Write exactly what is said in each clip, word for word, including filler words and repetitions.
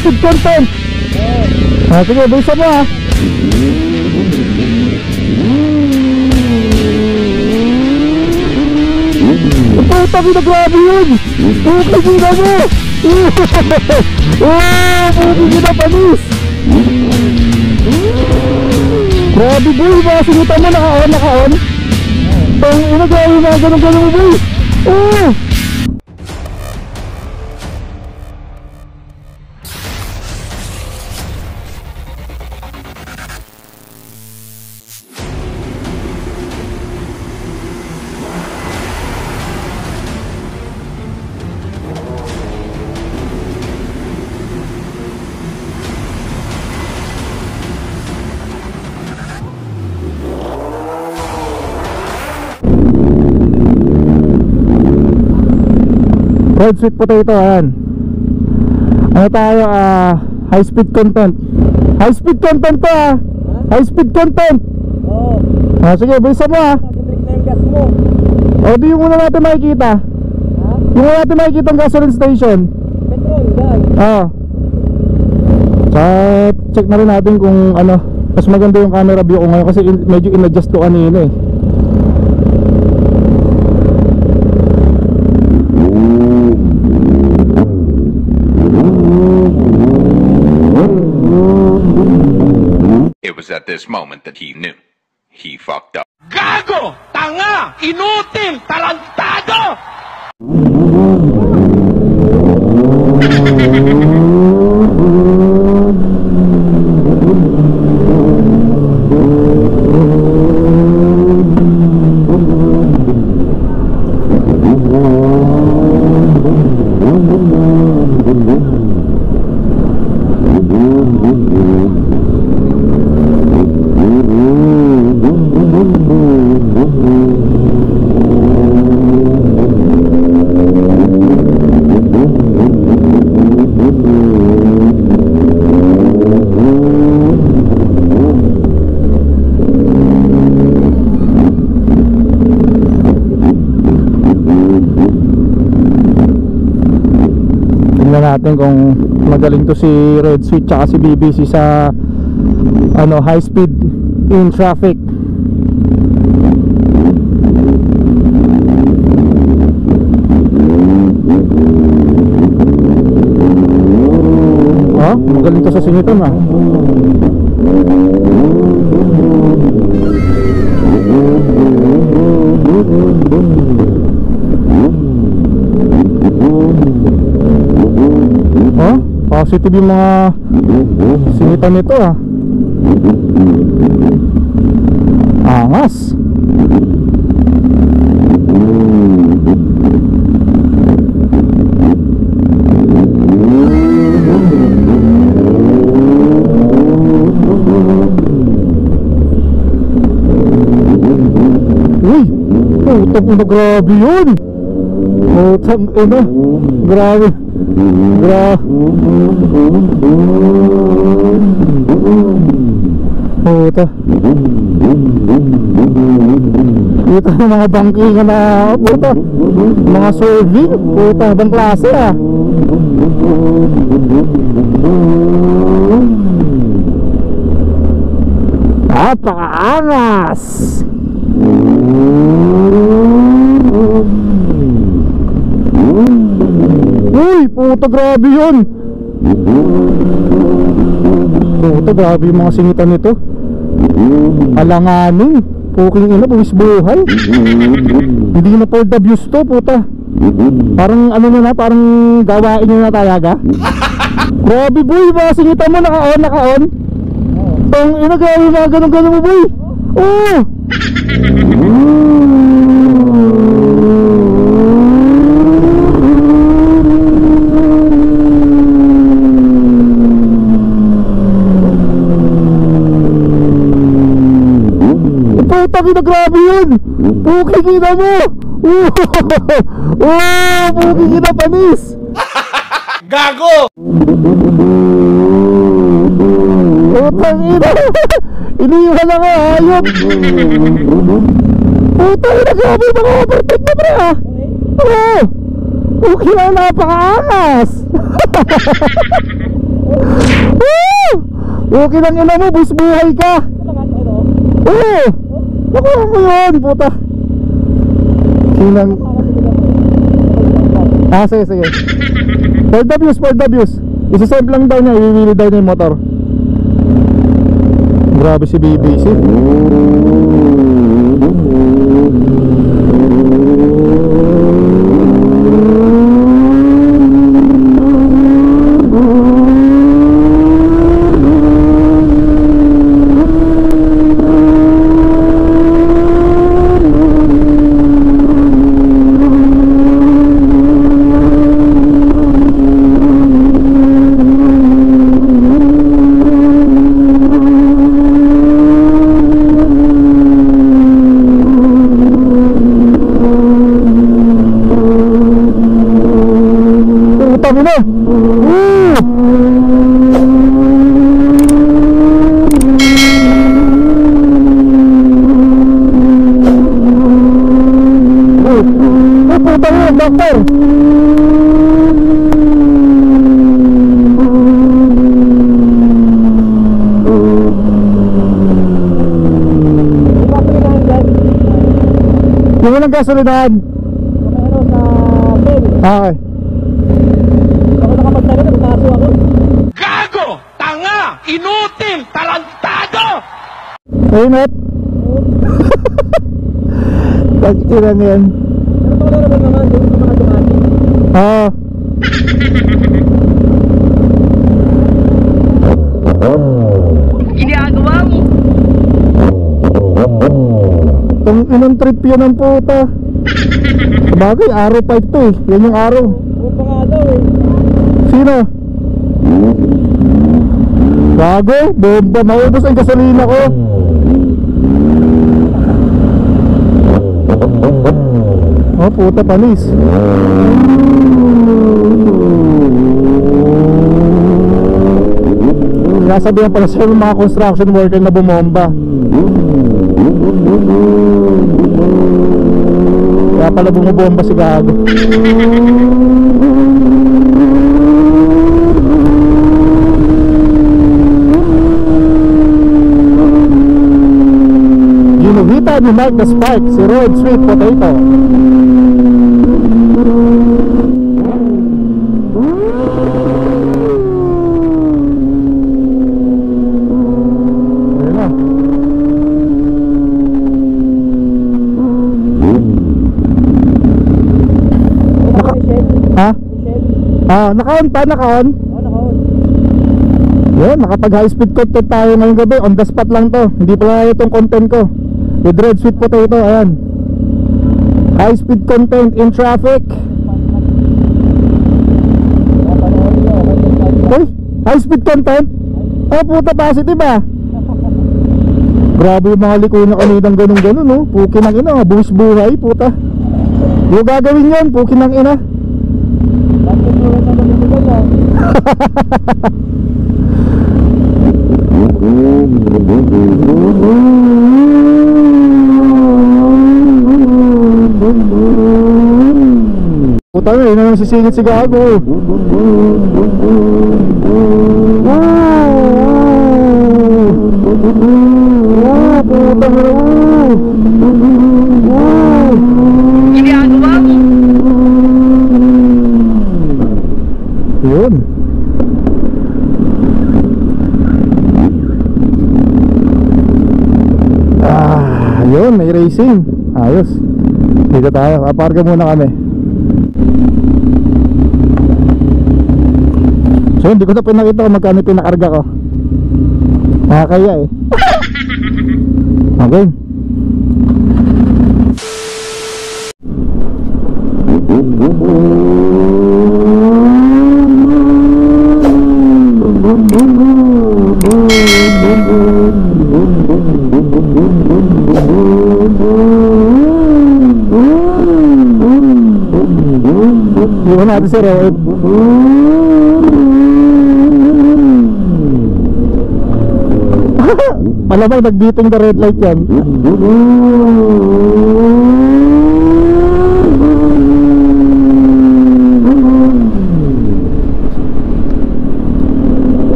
speed content. Ah, sige, bilisan mo ha. Putang ina, grabe yun. Okay, gina mo. Oh, puti gina panis. Grabe boy, mga sinita mo, naka-on, naka-on. Pang ina, grabe mga ganun-ganun mo boy. Oh. Red sweet potato, ayan. Ano tayo, ah, uh, high speed content. High speed content to ah. High speed content. Oo. Oh. Ah, sige, bilisan mo ah. Pag-break na yung gas mo. O, di yung muna natin makikita. Ha? Yung muna natin makikita ang gasoline station. Petrol, gas. Oo. So, check na rin natin kung ano. Mas maganda yung camera view ko ngayon kasi in, medyo in-adjust ko kanina eh. It was at this moment that he knew he fucked up. Gago! Tanga! Inutil! Tarantado! Natin kung magaling to si Red Sweet tsaka si B B C sa ano, high speed in traffic. Ah, magaling to sa singitan ah. Positive yung mga singitan nito ah. Angas. Uy, putang ina, grabe yun. Putang ina, grabe. Gra Puta. Ito yung mga bangkingan na puta. Mga serving. Puta, ibang klase ah. Napakaangas. Uy, puta, grabe yun. Puta, grabe yung mga singitan nito. Alanganin. Puking ina, buwis buhay. Hindi na for the views to, puta. Parang ano na na, parang gawain nyo na talaga. Grabe boy, mga singitan mo, naka-on, naka-on. Tang ina, grabe mga ganun-ganun mo boy. Oh! Putang ina, grabe yun. Puking ina mo. Oh, oh, puking ina, panis. Gago! Putang ina. Iniwan na nga, hayop. Putang ina, grabe yung mga overtake na pre ah. Oh, puking ina, napakaangas. Woo! Okay lang ina mo, bus buhay ka. Oo! Nakuha mo yun, puta. Sinang... Ah, sige, sige. For the views, for the views. Isa-save lang daw niya, iwiwili daw niya yung motor. Grabe si B B C. Utang ina. Oh, putang ina, doctor. Yung walang gasolinahan. Okay. Gago! Tanga! Inutil! Tarantado! Ayun at. Tag-ilan yan. Oo. Ginagawa mo. Itong inong trip yun ang puta. Sabagay, araw five to eh. Yan yung araw. Upa nga daw eh. Sino? Gago, bomba. Maubos ang gasolina ko. Oh, puta, panis. Nasabihan pala siya ng mga construction worker na bumomba. Kaya pala bumubomba si Gago. Ginuhita ni Mark the Spark si Road Sweet Potato. Ayun na. Naka Michelle. Ha? Michelle. Ah, naka-on pa, naka-on. Oh, naka-on. Yun, nakapag high speed content tayo ngayong gabi. On the spot lang to. Hindi pala itong content ko. With Red Sweet Potato, ayan. High speed content in traffic. Uy, high speed content? Oh, puta, positive ah. Grabe yung mga liko na kaninang ganun-ganun, no? Puki ng ina, buwis buhay, puta. Yung gagawin yun, puki ng ina. Bakit mo lang sa mamitigal ah? Puta na, yun na lang sisingit si Gago. Wow, puta na. Ginagawa mo. Yun. Ah, yun, may racing. Ayos. Dito tayo, aparga muna kami. So hindi ko na pinakita kung magkano pinakarga ko. Nakakaya eh. Okay. Iwan natin si Road. Malamang nag-beating the red light yan.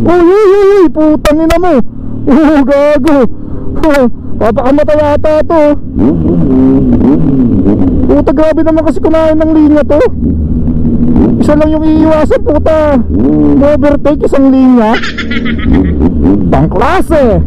Uy, uy, uy, uy, putang ina mo. Oh, gago. Oh, papakamatay ata to. Puta, grabe naman kasi kumain ng linya to. Isa lang yung iiwasan, puta. Overtake isang linya. Pangklase.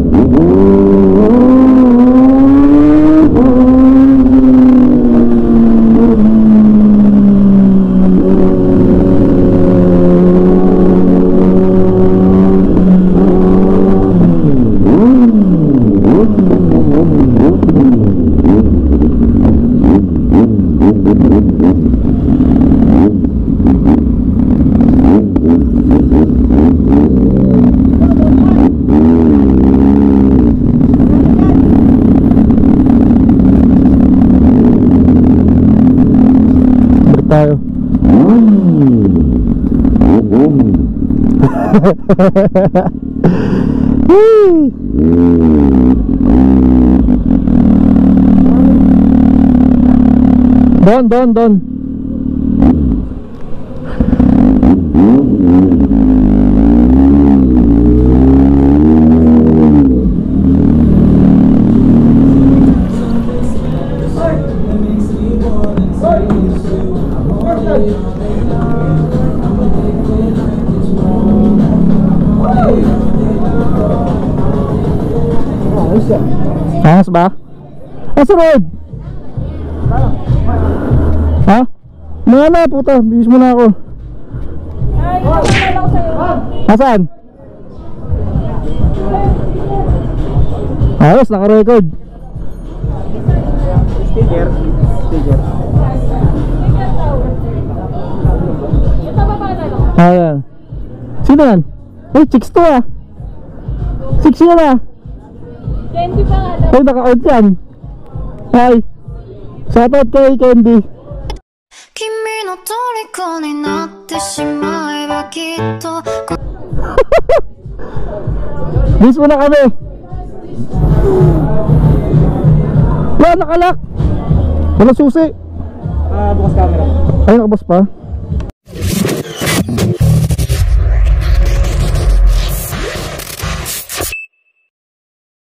Tayo. Don, don, don. Ayos ba? Ah, sunod! Ha? Mga na, puta. Bigis mo na ako. Asan? Ayos, naka-record. Sticker. Sticker. Ayan. Sino yan? Ay, chicks to ah. Chicks yan ah. Candy pa nga daw. Ay, naka-out yan. Hi. Shoutout kay Candy. 君の虜になってしまえばきっと Bis mo na kami. Wala, nakalak. Wala susi. Ah, bukas camera. Ay, nakabas pa.